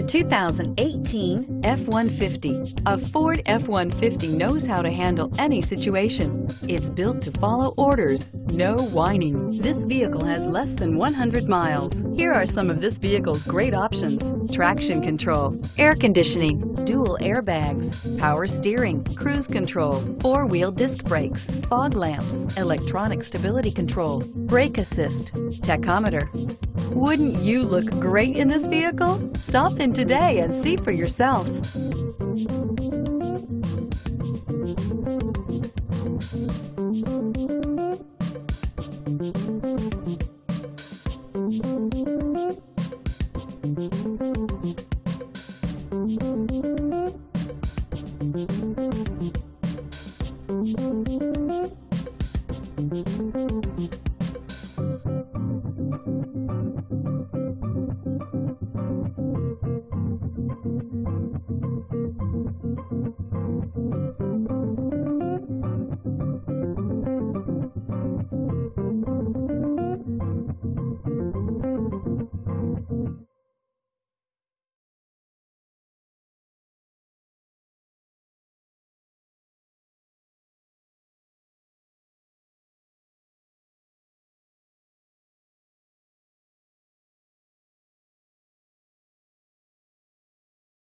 The 2018 F-150. A Ford F-150 knows how to handle any situation. It's built to follow orders, no whining. This vehicle has less than 100 miles. Here are some of this vehicle's great options: traction control, air conditioning, dual airbags, power steering, cruise control, four-wheel disc brakes, fog lamps, electronic stability control, brake assist, tachometer. Wouldn't you look great in this vehicle? Stop in today and see for yourself.